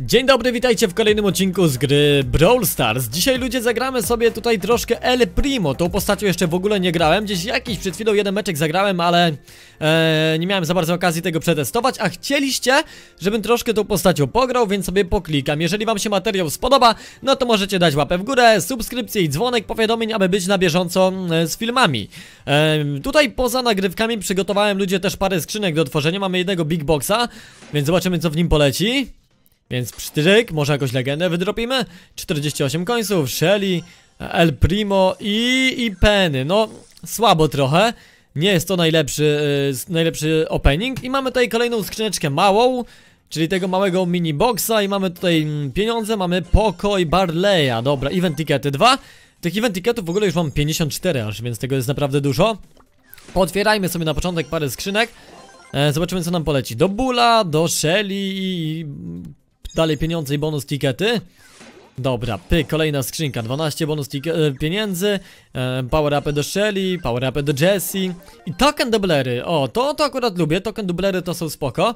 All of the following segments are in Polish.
Dzień dobry, witajcie w kolejnym odcinku z gry Brawl Stars. Dzisiaj ludzie zagramy sobie tutaj troszkę El Primo. Tą postacią jeszcze w ogóle nie grałem. Gdzieś jakiś przed chwilą jeden meczek zagrałem, ale nie miałem za bardzo okazji tego przetestować. A chcieliście, żebym troszkę tą postacią pograł, więc sobie poklikam. Jeżeli wam się materiał spodoba, no to możecie dać łapę w górę, subskrypcję i dzwonek powiadomień, aby być na bieżąco z filmami. Tutaj poza nagrywkami przygotowałem ludzie też parę skrzynek do otworzenia. Mamy jednego Big Boxa, więc zobaczymy, co w nim poleci. Więc psztryk, może jakąś legendę wydropimy. 48 końców, Shelly, El Primo i Penny. No, słabo trochę. Nie jest to najlepszy opening. I mamy tutaj kolejną skrzyneczkę małą, czyli tego małego mini boxa. I mamy tutaj pieniądze, mamy Poco i Barleya. Dobra, event tickety 2. Tych event ticketów w ogóle już mam 54 aż, więc tego jest naprawdę dużo. Pootwierajmy sobie na początek parę skrzynek. Zobaczymy, co nam poleci. Do Bulla, do Shelly i dalej pieniądze i bonus tickety. Dobra, pyk, kolejna skrzynka. 12 bonus pieniędzy, power upy do Shelly, power upy do Jessie i token dublery. O, to akurat lubię, token dublery to są spoko.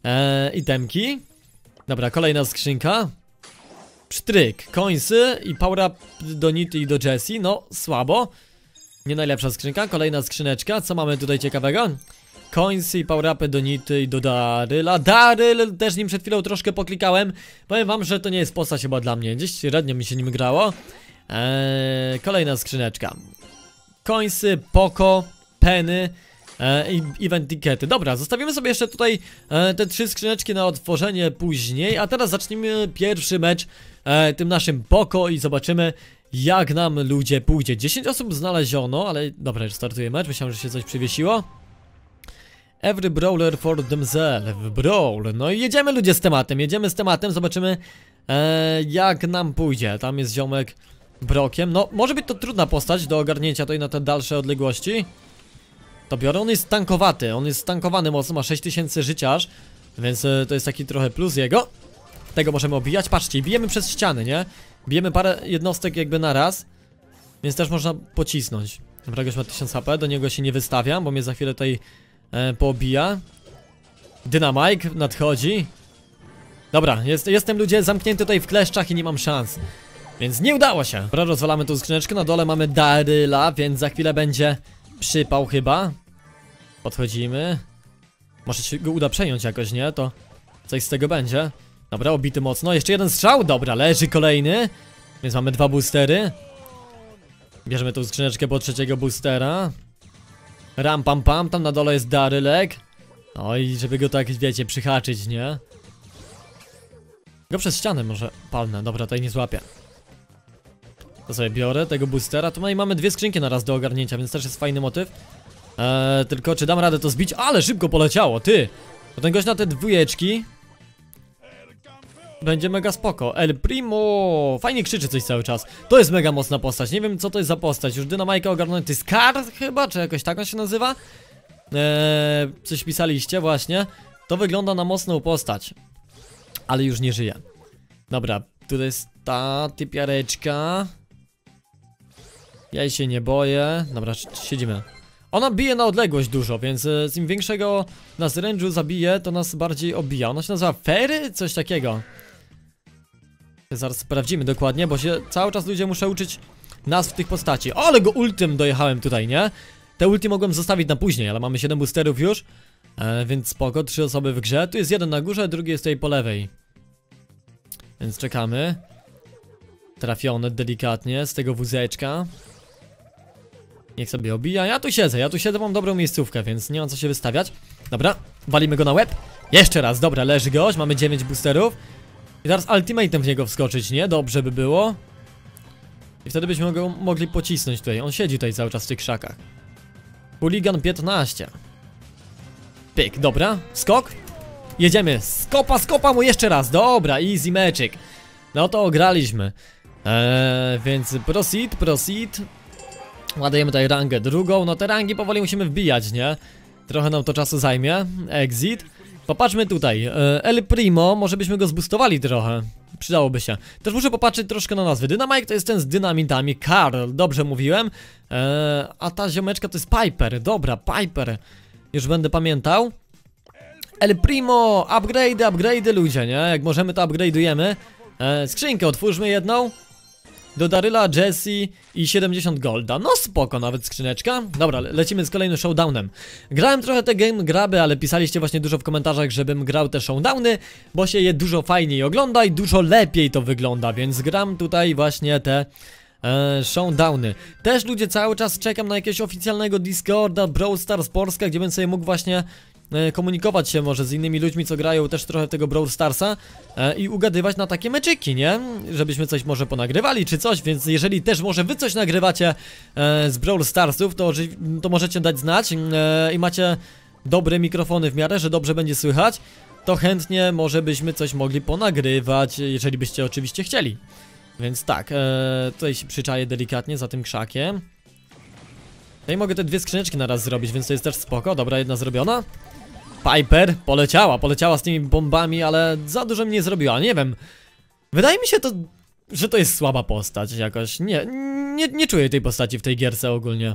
Itemki. Dobra, kolejna skrzynka. Psztryk, coinsy i power up do Nity i do Jessie. No, słabo. Nie najlepsza skrzynka, kolejna skrzyneczka. Co mamy tutaj ciekawego? Coinsy i power-upy do Nity i do Daryla. Daryl, też nim przed chwilą troszkę poklikałem. Powiem wam, że to nie jest postać chyba dla mnie. Gdzieś średnio mi się nim grało. Kolejna skrzyneczka. Coinsy, Poco, Penny i event tickety. Dobra, zostawimy sobie jeszcze tutaj te 3 skrzyneczki na otworzenie później. A teraz zacznijmy pierwszy mecz tym naszym Poco i zobaczymy, jak nam ludzie pójdzie. 10 osób znaleziono, ale dobra, już startuje mecz. Myślałem, że się coś przywiesiło. Every brawler for themselves. Brawl. No i jedziemy ludzie z tematem, zobaczymy jak nam pójdzie. Tam jest ziomek Brokiem. No, może być to trudna postać do ogarnięcia tutaj na te dalsze odległości. To biorę, on jest tankowaty, on jest tankowany mocno, ma 6000 życia aż. Więc to jest taki trochę plus jego. Tego możemy obijać, patrzcie, bijemy przez ściany, nie? Bijemy parę jednostek jakby na raz. Więc też można pocisnąć. Dobra, goś ma 1000 HP, do niego się nie wystawiam, bo mnie za chwilę tutaj poobija. Dynamite nadchodzi. Dobra, jestem ludzie zamknięty tutaj w kleszczach i nie mam szans. Więc nie udało się. Dobra, rozwalamy tą skrzyneczkę. Na dole mamy Daryla, więc za chwilę będzie przypał chyba. Podchodzimy. Może się go uda przejąć jakoś, nie? To coś z tego będzie. Dobra, obity mocno. Jeszcze jeden strzał. Dobra, leży kolejny. Więc mamy 2 boostery. Bierzemy tą skrzyneczkę po 3. boostera. Ram pam pam, tam na dole jest Darylek. Oj, żeby go tak, wiecie, przyhaczyć, nie? Go przez ścianę może palnę, dobra, tutaj nie złapię. To sobie biorę tego boostera, tu mamy 2 skrzynki na raz do ogarnięcia, więc też jest fajny motyw. Tylko czy dam radę to zbić? Ale szybko poleciało, ty! To ten gość na te 2 będzie mega spoko. El Primo! Fajnie krzyczy coś cały czas. To jest mega mocna postać. Nie wiem, co to jest za postać. Już Dynamajka ogarnąłem. To jest Scar chyba? Czy jakoś tak on się nazywa? Coś pisaliście właśnie. To wygląda na mocną postać. Ale już nie żyje. Dobra, tutaj jest ta typiareczka. Ja jej się nie boję. Dobra, siedzimy. Ona bije na odległość dużo, więc im większego nas range'u zabije, to nas bardziej obija. Ona się nazywa Fairy? Coś takiego. Zaraz sprawdzimy dokładnie, bo się cały czas ludzie muszą uczyć nazw tych postaci. O, ale go ultim dojechałem tutaj, nie? Te ulti mogłem zostawić na później, ale mamy 7 boosterów już. Więc spoko, 3 osoby w grze. Tu jest jeden na górze, drugi jest tutaj po lewej. Więc czekamy. Trafiony delikatnie z tego wózeczka. Niech sobie obija. Ja tu siedzę, mam dobrą miejscówkę, więc nie ma co się wystawiać. Dobra, walimy go na łeb. Jeszcze raz, dobra, leży gość, mamy 9 boosterów. I teraz ultimatem w niego wskoczyć, nie? Dobrze by było. I wtedy byśmy go mogli pocisnąć tutaj. On siedzi tutaj cały czas w tych krzakach. Hooligan 15. Pyk, dobra, skok. Jedziemy, skopa mu jeszcze raz. Dobra, easy magic. No to ograliśmy. Więc proceed. Ładujemy tutaj rangę drugą. No te rangi powoli musimy wbijać, nie? Trochę nam to czasu zajmie. Exit. Popatrzmy tutaj. El Primo, może byśmy go zboostowali trochę. Przydałoby się. Też muszę popatrzeć troszkę na nazwy. Dynamite to jest ten z dynamitami. Karl, dobrze mówiłem. A ta ziomeczka to jest Piper. Dobra, Piper. Już będę pamiętał. El Primo, upgrade ludzie, nie? Jak możemy to upgrade'ujemy. Skrzynkę otwórzmy jedną. Do Daryla, Jesse i 70 golda. No spoko, nawet skrzyneczka. Dobra, lecimy z kolejnym showdownem. Grałem trochę te game graby, ale pisaliście właśnie dużo w komentarzach, żebym grał te showdowny, bo się je dużo fajniej ogląda i dużo lepiej to wygląda, więc gram tutaj właśnie te showdowny. Też ludzie, cały czas czekam na jakiegoś oficjalnego Discorda Brawl Stars Polska, gdzie bym sobie mógł właśnie komunikować się może z innymi ludźmi, co grają też trochę tego Brawl Starsa i ugadywać na takie meczyki, nie? Żebyśmy coś może ponagrywali czy coś, więc jeżeli też może wy coś nagrywacie z Brawl Starsów, to możecie dać znać i macie dobre mikrofony w miarę, że dobrze będzie słychać, to chętnie może byśmy coś mogli ponagrywać, jeżeli byście oczywiście chcieli. Więc tak, tutaj się przyczaję delikatnie za tym krzakiem. Tutaj mogę te dwie skrzyneczki na raz zrobić, więc to jest też spoko. Dobra, jedna zrobiona. Piper poleciała z tymi bombami, ale za dużo mi nie zrobiła, nie wiem. Wydaje mi się to, że to jest słaba postać jakoś. Nie czuję tej postaci w tej gierce ogólnie.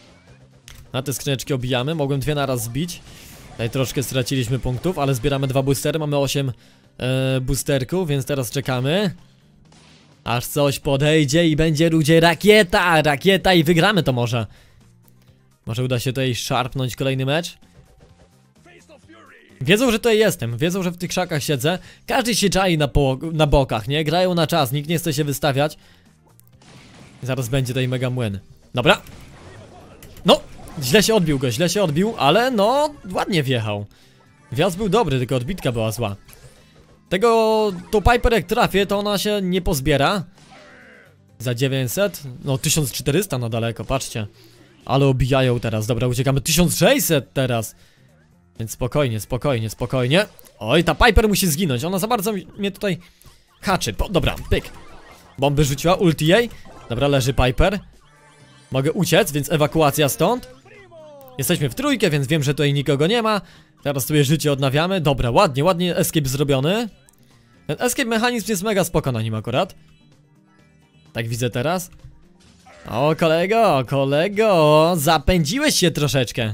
Na te skrzyneczki obijamy, mogłem dwie na raz zbić. Tutaj troszkę straciliśmy punktów, ale zbieramy 2 boostery, mamy 8 boosterków, więc teraz czekamy. Aż coś podejdzie i będzie ludzie rakieta i wygramy to może. Może uda się tutaj szarpnąć kolejny mecz. Wiedzą, że tutaj jestem, wiedzą, że w tych krzakach siedzę. Każdy się czai na bokach, nie? Grają na czas, nikt nie chce się wystawiać. Zaraz będzie tutaj mega młyn. Dobra. No, źle się odbił, ale no, ładnie wjechał. Wjazd był dobry, tylko odbitka była zła. To Piper jak trafię, to ona się nie pozbiera. Za 900, no 1400 na daleko, patrzcie. Ale obijają teraz, dobra, uciekamy 1600 teraz. Więc spokojnie. Oj, ta Piper musi zginąć, ona za bardzo mnie tutaj haczy. Dobra, pyk. Bomby rzuciła, ulti jej. Dobra, leży Piper. Mogę uciec, więc ewakuacja stąd. Jesteśmy w trójkę, więc wiem, że tutaj nikogo nie ma. Teraz sobie życie odnawiamy. Dobra, ładnie escape zrobiony. Ten escape mechanizm jest mega spoko na nim akurat. Tak widzę teraz. O, kolego, zapędziłeś się troszeczkę.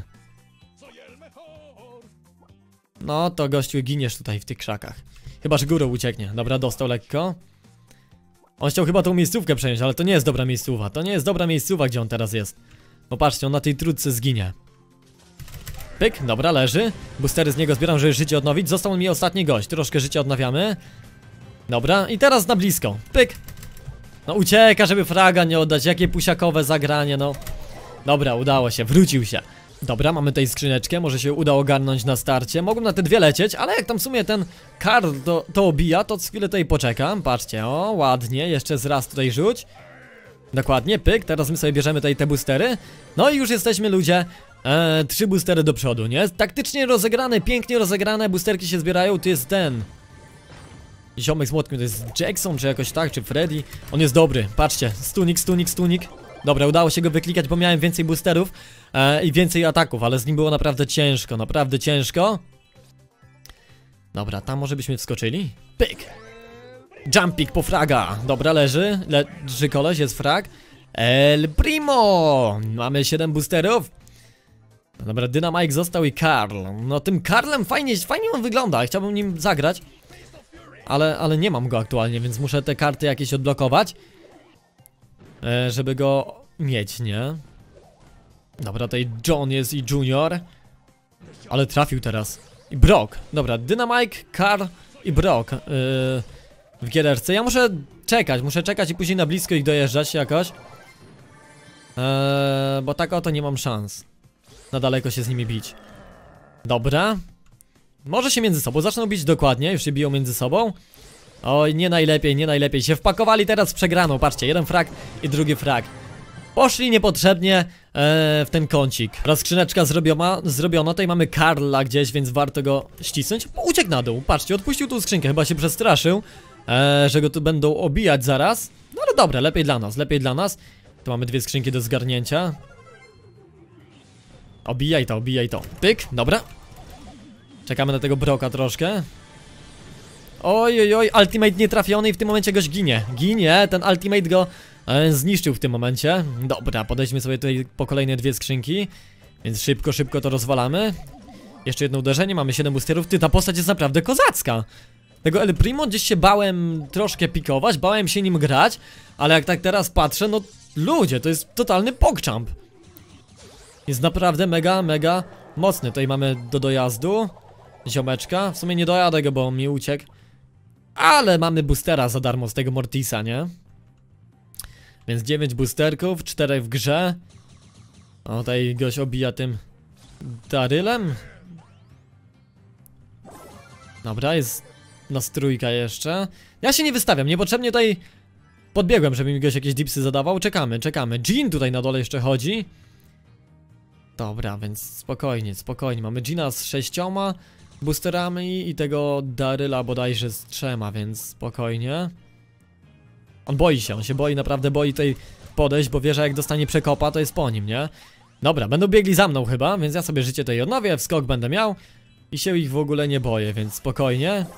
No to gościu, giniesz tutaj w tych krzakach. Chyba, że górą ucieknie. Dobra, dostał lekko. On chciał chyba tą miejscówkę przejąć, ale to nie jest dobra miejscowa. To nie jest dobra miejscowa, gdzie on teraz jest. Bo patrzcie, on na tej trudce zginie. Pyk, dobra, leży. Boostery z niego zbieram, żeby życie odnowić. Został mi ostatni gość, troszkę życia odnawiamy. Dobra, i teraz na blisko. Pyk. No ucieka, żeby fraga nie oddać. Jakie pusiakowe zagranie, no. Dobra, udało się, wrócił się. Dobra, mamy tutaj skrzyneczkę, może się uda ogarnąć na starcie. Mogłem na te dwie lecieć, ale jak tam w sumie ten Karl to obija, to chwilę tutaj poczekam. Patrzcie, o, ładnie, jeszcze raz tutaj rzuć. Dokładnie, pyk, teraz my sobie bierzemy tutaj te boostery. No i już jesteśmy, ludzie. 3 boostery do przodu, nie? Taktycznie rozegrane, pięknie rozegrane, boosterki się zbierają, tu jest ten ziomek z młotkiem, to jest Jackson, czy jakoś tak, czy Freddy. On jest dobry, patrzcie, stunik. Dobra, udało się go wyklikać, bo miałem więcej boosterów i więcej ataków, ale z nim było naprawdę ciężko. Dobra, tam może byśmy wskoczyli. Pyk! Jumpik po fraga. Dobra, leży koleś, jest frag. El Primo! Mamy 7 boosterów. Dobra, Dynamite został i Karl. No tym Karlem fajnie on wygląda, chciałbym nim zagrać. Ale nie mam go aktualnie, więc muszę te karty jakieś odblokować. Żeby go mieć, nie? Dobra, tutaj John jest i Junior. Ale trafił teraz. I Brock. Dobra, Dynamite, Karl i Brock w giererce. Ja muszę czekać i później na blisko ich dojeżdżać jakoś. Bo tak oto nie mam szans na daleko się z nimi bić. Dobra. Może się między sobą zaczną bić dokładnie, już się biją między sobą. Oj, nie najlepiej, się wpakowali teraz w przegraną, patrzcie, jeden frag i drugi frag. Poszli niepotrzebnie w ten kącik. Rozskrzyneczka zrobiona, tutaj mamy Karla gdzieś, więc warto go ścisnąć. Uciekł na dół, patrzcie, odpuścił tą skrzynkę, chyba się przestraszył, że go tu będą obijać zaraz. No ale dobra, lepiej dla nas. Tu mamy 2 skrzynki do zgarnięcia. Obijaj to, pyk, dobra. Czekamy na tego Brocka troszkę. Oj, ultimate nietrafiony i w tym momencie goś ginie, ten ultimate go zniszczył w tym momencie. Dobra, podejdźmy sobie tutaj po kolejne 2 skrzynki. Więc szybko to rozwalamy. Jeszcze jedno uderzenie, mamy 7 boosterów. Ty, ta postać jest naprawdę kozacka. Tego El Primo gdzieś się bałem troszkę pikować, bałem się nim grać, ale jak tak teraz patrzę, no ludzie, to jest totalny pogchamp. Jest naprawdę mega, mega mocny. Tutaj mamy do dojazdu ziomeczka. W sumie nie dojadę go, bo on mi uciekł. Ale mamy boostera za darmo z tego Mortisa, nie? Więc 9 boosterków, 4 w grze. O, tutaj goś obija tym Darylem. Dobra, jest nastrójka jeszcze. Ja się nie wystawiam, niepotrzebnie tutaj podbiegłem, żeby mi goś jakieś dipsy zadawał. Czekamy, czekamy. Jean tutaj na dole jeszcze chodzi. Dobra, więc spokojnie, spokojnie. Mamy Jeana z 6 boosterami i tego Daryla bodajże z 3, więc spokojnie. On boi się, on się boi, naprawdę boi tutaj podejść, bo wie, że jak dostanie przekopa, to jest po nim, nie? Dobra, będą biegli za mną chyba, więc ja sobie życie tutaj odnowię, wskok będę miał i się ich w ogóle nie boję, więc spokojnie.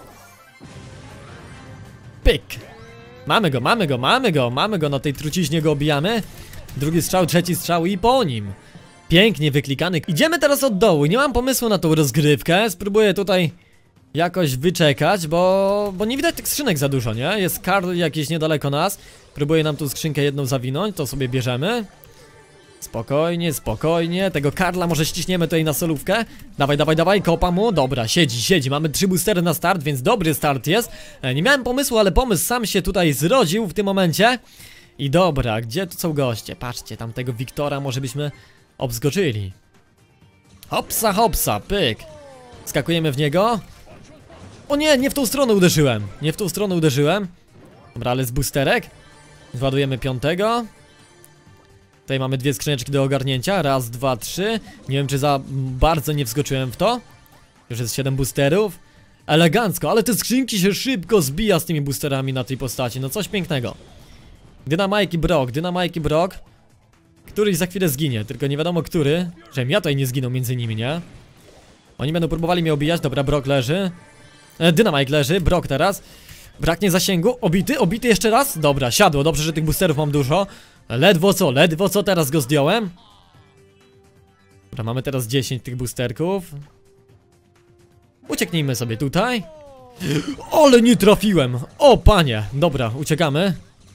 Pyk! Mamy go, mamy go, mamy go, mamy go, na tej truciźnie go obijamy. Drugi strzał, trzeci strzał i po nim. Pięknie wyklikany. Idziemy teraz od dołu, nie mam pomysłu na tą rozgrywkę, spróbuję tutaj jakoś wyczekać, bo nie widać tych skrzynek za dużo, nie? Jest Karl jakiś niedaleko nas. Próbuję nam tu skrzynkę jedną zawinąć, to sobie bierzemy. Spokojnie, spokojnie. Tego Karla może ściśniemy tutaj na solówkę. Dawaj, dawaj, dawaj, kopa mu. Dobra, siedzi, siedzi. Mamy 3 boostery na start, więc dobry start jest. Nie miałem pomysłu, ale pomysł sam się tutaj zrodził w tym momencie. I dobra, gdzie tu są goście? Patrzcie, tam tego Wiktora może byśmy obskoczyli. Hopsa, hopsa, pyk. Skakujemy w niego. O nie, nie w tą stronę uderzyłem. Nie w tą stronę uderzyłem. Dobra, ale z boosterek. Władujemy 5. Tutaj mamy 2 skrzyneczki do ogarnięcia. Raz, 2, 3. Nie wiem, czy za bardzo nie wskoczyłem w to. Już jest 7 boosterów. Elegancko, ale te skrzynki się szybko zbija z tymi boosterami na tej postaci. No coś pięknego. Dynamite i Brock, Dynamite i Brock. Któryś za chwilę zginie, tylko nie wiadomo który. Żebym ja tutaj nie zginął między nimi, nie? Oni będą próbowali mnie obijać. Dobra, Brock leży. Dynamite leży, Brock teraz. Braknie zasięgu, obity, obity jeszcze raz. Dobra, siadło, dobrze, że tych boosterów mam dużo. Ledwo co, teraz go zdjąłem. Dobra, mamy teraz 10 tych boosterków. Ucieknijmy sobie tutaj. Ale nie trafiłem. O panie, dobra, uciekamy.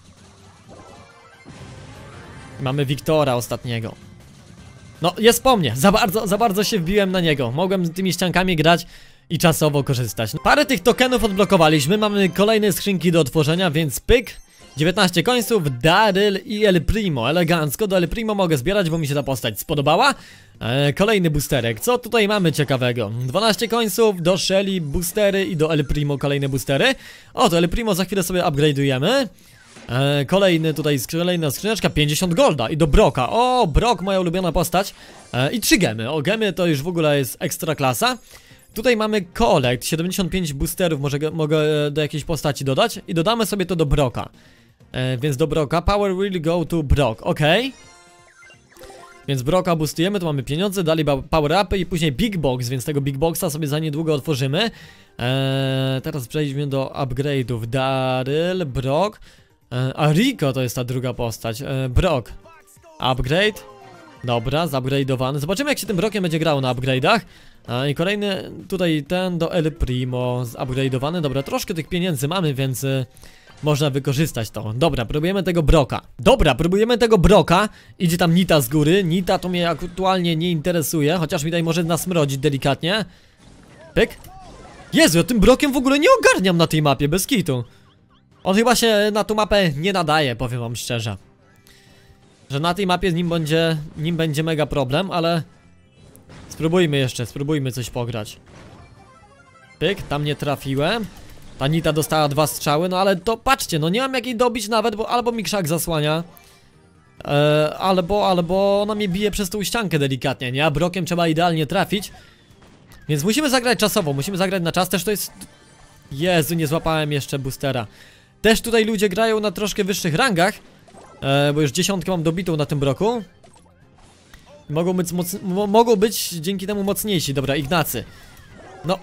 Mamy Wiktora ostatniego. No, jest po mnie, za bardzo się wbiłem na niego. Mogłem tymi ściankami grać i czasowo korzystać. Parę tych tokenów odblokowaliśmy, mamy kolejne skrzynki do otworzenia, więc pyk. 19 końców, Daryl i El Primo, elegancko. Do El Primo mogę zbierać, bo mi się ta postać spodobała. Kolejny boosterek, co tutaj mamy ciekawego? 12 końców, do Shelly boostery i do El Primo kolejne boostery. O, to El Primo za chwilę sobie upgrade'ujemy. Kolejny tutaj, kolejna skrzyneczka, 50 golda i do Brocka. O, Brock, moja ulubiona postać. I 3 gemy, o gemy to już w ogóle jest ekstra klasa. Tutaj mamy collect, 75 boosterów mogę do jakiejś postaci dodać. I dodamy sobie to do Brocka. Więc do Brocka, power will go to Brock, ok. Więc Brocka boostujemy, tu mamy pieniądze, dali power upy i później Big Box, więc tego Big Boxa sobie za niedługo otworzymy. Teraz przejdźmy do upgrade'ów. Daryl, Brock. A Rico to jest ta druga postać. Brock. Upgrade. Dobra, zupgrade'owany. Zobaczymy, jak się tym Brockiem będzie grało na upgrade'ach. I kolejny tutaj ten do El Primo zupgrade'owany. Dobra, troszkę tych pieniędzy mamy, więc można wykorzystać to. Dobra, próbujemy tego Brocka. Dobra, próbujemy tego Brocka. Idzie tam Nita z góry. Nita to mnie aktualnie nie interesuje, chociaż mi tutaj może nasmrodzić delikatnie. Pyk. Jezu, ja tym Brockiem w ogóle nie ogarniam na tej mapie, bez kitu. On chyba się na tą mapę nie nadaje, powiem wam szczerze. Że na tej mapie nim będzie mega problem, ale spróbujmy jeszcze, spróbujmy coś pograć. Pyk, tam nie trafiłem. Ta Nita dostała 2 strzały, no ale to patrzcie, no nie mam jak jej dobić nawet, bo albo mi krzak zasłania, albo ona mnie bije przez tą ściankę delikatnie, nie? A Brockiem trzeba idealnie trafić. Więc musimy zagrać czasowo, musimy zagrać na czas, też to jest... Jezu, nie złapałem jeszcze boostera. Też tutaj ludzie grają na troszkę wyższych rangach, bo już 10 mam dobitą na tym Brocku. Mogą być dzięki temu mocniejsi. Dobra, Ignacy. No,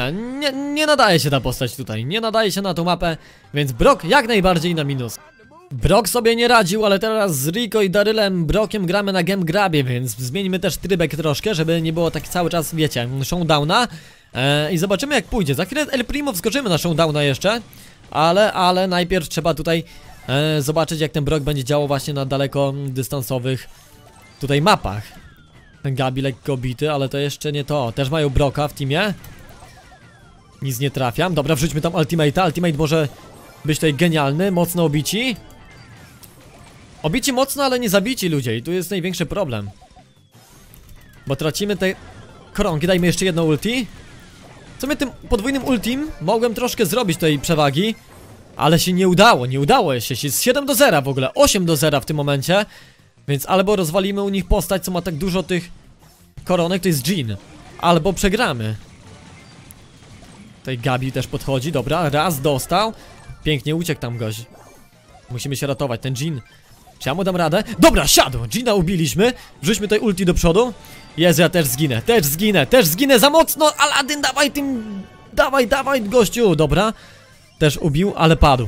nie nadaje się ta postać tutaj. Nie nadaje się na tą mapę, więc Brock jak najbardziej na minus. Brock sobie nie radził, ale teraz z Rico i Darylem Brockiem gramy na Gem Grabie, więc zmienimy też trybek troszkę, żeby nie było tak cały czas, wiecie, showdowna. I zobaczymy jak pójdzie. Za chwilę El Primo wskoczymy na showdowna jeszcze, ale najpierw trzeba tutaj zobaczyć jak ten Brock będzie działał właśnie na daleko dystansowych tutaj mapach. Ten Gabi lekko bity, ale to jeszcze nie to. Też mają Brocka w teamie. Nic nie trafiam. Dobra, wrzućmy tam ultimate'a. Ultimate może być tutaj genialny, mocno obici. Obici mocno, ale nie zabici ludzie i tu jest największy problem. Bo tracimy te koronki, dajmy jeszcze jedno ulti. Co my tym podwójnym ultim mogłem troszkę zrobić tej przewagi, ale się nie udało się. Jest 7-0 w ogóle, 8-0 w tym momencie. Więc albo rozwalimy u nich postać, co ma tak dużo tych koronek, to jest Jhin. Albo przegramy. Tutaj Gabi też podchodzi, dobra, raz dostał. Pięknie uciekł tam gość. Musimy się ratować, ten Jhin. Czy ja mu dam radę? Dobra, siadł, Jhina ubiliśmy. Wrzućmy tutaj ulti do przodu. Jezu, ja też zginę za mocno. Aladdin, dawaj tym, dawaj gościu, dobra. Też ubił, ale padł.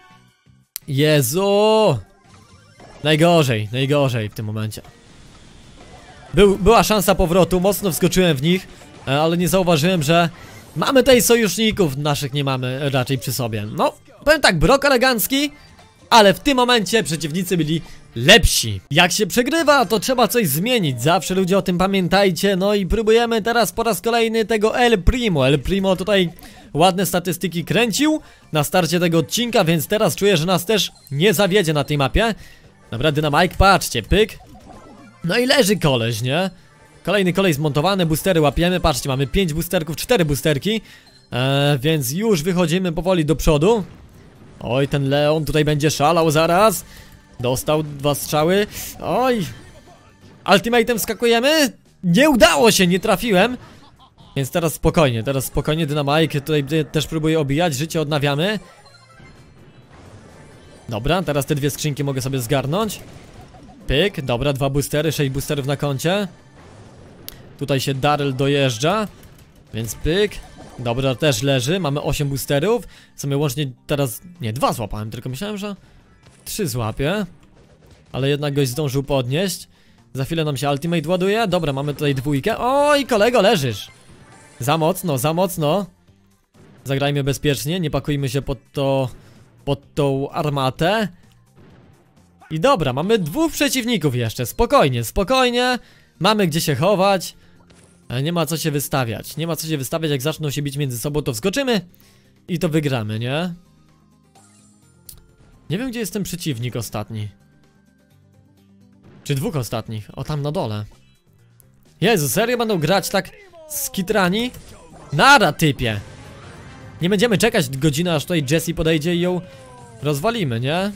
Jezu. Najgorzej w tym momencie. Była szansa powrotu, mocno wskoczyłem w nich, ale nie zauważyłem, że mamy tutaj sojuszników, naszych nie mamy raczej przy sobie. No, powiem tak, Brock elegancki, ale w tym momencie przeciwnicy byli lepsi. Jak się przegrywa, to trzeba coś zmienić, zawsze ludzie o tym pamiętajcie. No i próbujemy teraz po raz kolejny tego El Primo. El Primo tutaj ładne statystyki kręcił na starcie tego odcinka, więc teraz czuję, że nas też nie zawiedzie na tej mapie. Dobra, Dynamite, patrzcie, pyk. No i leży koleś, nie? Kolejny kolej zmontowany, boostery łapiemy, patrzcie, mamy 5 boosterków, 4 boosterki. Więc już wychodzimy powoli do przodu. Oj, ten Leon tutaj będzie szalał zaraz. Dostał 2 strzały. Oj. Ultimatem skakujemy. Nie udało się, nie trafiłem. Więc teraz spokojnie, Dynamite tutaj też próbuje obijać, życie odnawiamy. Dobra, teraz te 2 skrzynki mogę sobie zgarnąć. Pyk, dobra, 2 boostery, 6 boosterów na koncie. Tutaj się Daryl dojeżdża. Więc pyk. Dobra, też leży, mamy 8 boosterów. Sobie łącznie teraz, nie, 2 złapałem, tylko myślałem, że 3 złapię. Ale jednak goś zdążył podnieść. Za chwilę nam się ultimate ładuje. Dobra, mamy tutaj 2. Oj, kolego, leżysz. Za mocno. Zagrajmy bezpiecznie, nie pakujmy się pod tą armatę. I dobra, mamy 2 przeciwników jeszcze, spokojnie. Mamy gdzie się chować. Nie ma co się wystawiać, jak zaczną się bić między sobą, to wskoczymy i to wygramy, nie? Nie wiem, gdzie jest ten przeciwnik ostatni. Czy 2 ostatnich? O, tam na dole. Jezu, serio będą grać tak skitrani? Nara, typie! Nie będziemy czekać godzinę, aż tutaj Jessie podejdzie i ją rozwalimy, nie?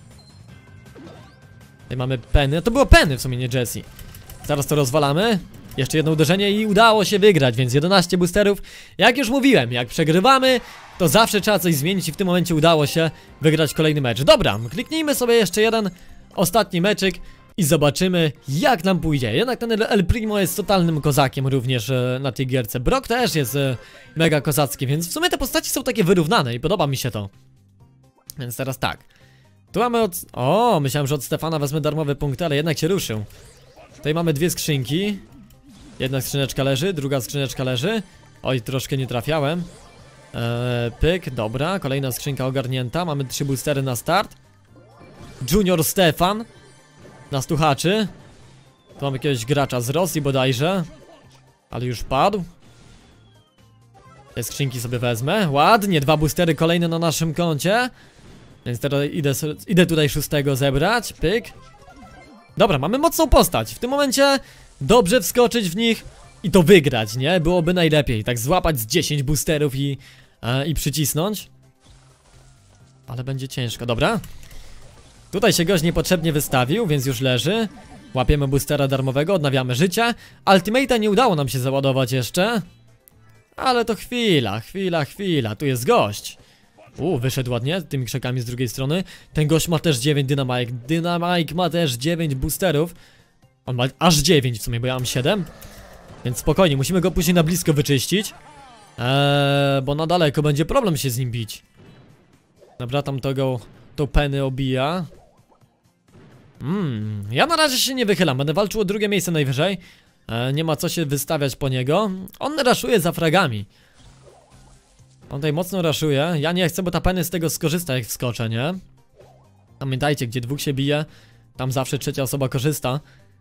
Tutaj mamy Penny, to było Penny w sumie, nie Jessie. Zaraz to rozwalamy. Jeszcze jedno uderzenie i udało się wygrać, więc 11 boosterów. Jak już mówiłem, jak przegrywamy, to zawsze trzeba coś zmienić i w tym momencie udało się wygrać kolejny mecz. Dobra, kliknijmy sobie jeszcze jeden ostatni meczyk i zobaczymy jak nam pójdzie. Jednak ten El Primo jest totalnym kozakiem również na tej gierce. Brock też jest mega kozacki, więc w sumie te postaci są takie wyrównane i podoba mi się to. Więc teraz tak. Tu mamy od... O, myślałem, że od Stefana wezmę darmowe punkty, ale jednak się ruszył. Tutaj mamy 2 skrzynki. Jedna skrzyneczka leży, druga skrzyneczka leży. Oj, troszkę nie trafiałem. Pyk, dobra, kolejna skrzynka ogarnięta. Mamy 3 boostery na start. Junior Stefan nas tu haczy. Tu mamy jakiegoś gracza z Rosji bodajże, ale już padł. Te skrzynki sobie wezmę. Ładnie, 2 boostery kolejne na naszym koncie. Więc teraz idę tutaj 6 zebrać. Pyk. Dobra, mamy mocną postać. W tym momencie dobrze wskoczyć w nich i to wygrać, nie? Byłoby najlepiej. Tak złapać z 10 boosterów i przycisnąć. Ale będzie ciężko, dobra. Tutaj się gość niepotrzebnie wystawił, więc już leży. Łapiemy boostera darmowego, odnawiamy życie. Ultimate'a nie udało nam się załadować jeszcze. Ale to chwila. Tu jest gość. Wyszedł ładnie, tymi krzakami z drugiej strony. Ten gość ma też 9 Dynamite. Dynamite ma też 9 boosterów. On ma aż 9 w sumie, bo ja mam 7. Więc spokojnie, musimy go później na blisko wyczyścić. Bo na daleko będzie problem się z nim bić. Dobra, tam to Penny obija. Ja na razie się nie wychylam, będę walczył o drugie miejsce najwyżej. Nie ma co się wystawiać po niego. On raszuje za fragami. On tutaj mocno raszuje. Ja nie chcę, bo ta Penny z tego skorzysta, jak wskoczę, nie? Pamiętajcie, gdzie dwóch się bije, tam zawsze trzecia osoba korzysta.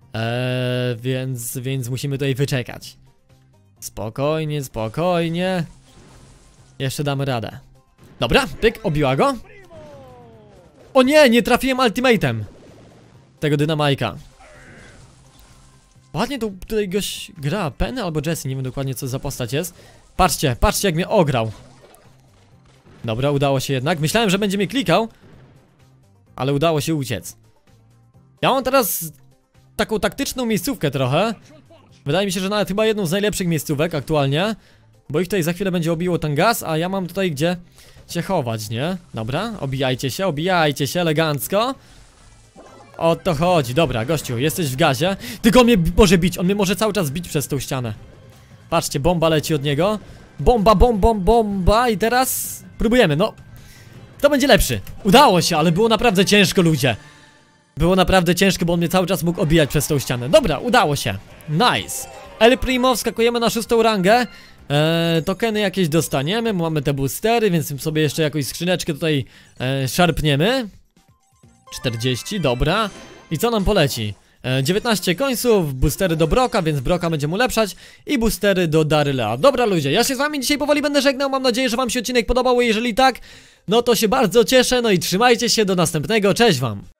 Więc musimy tutaj wyczekać. Spokojnie, spokojnie. Jeszcze damy radę. Dobra, pyk, obiła go. O nie, nie trafiłem ultimatem tego dynamajka. Ładnie tutaj goś gra, Penny albo Jessie, nie wiem dokładnie co za postać jest. Patrzcie, patrzcie jak mnie ograł. Dobra, udało się jednak. Myślałem, że będzie mnie klikał, ale udało się uciec. Ja mam teraz taką taktyczną miejscówkę trochę. Wydaje mi się, że nawet chyba jedną z najlepszych miejscówek aktualnie, bo ich tutaj za chwilę będzie obiło ten gaz, a ja mam tutaj gdzie się chować, nie? Dobra, obijajcie się elegancko. O to chodzi, dobra gościu, jesteś w gazie. Tylko on mnie może bić, on mnie może cały czas bić przez tą ścianę. Patrzcie, bomba leci od niego. Bomba i teraz próbujemy, no. To będzie lepszy. Udało się, ale było naprawdę ciężko, ludzie. Było naprawdę ciężko, bo on mnie cały czas mógł obijać przez tą ścianę. Dobra, udało się. Nice. El Primo, wskakujemy na 6. rangę. Tokeny jakieś dostaniemy, mamy te boostery, więc sobie jeszcze jakąś skrzyneczkę tutaj szarpniemy. 40, dobra. I co nam poleci? 19 końców, boostery do Broka, więc Broka będziemy ulepszać i boostery do Darylea. Dobra ludzie, ja się z wami dzisiaj powoli będę żegnał, mam nadzieję, że wam się odcinek podobał, jeżeli tak, no to się bardzo cieszę, no i trzymajcie się, do następnego, cześć wam!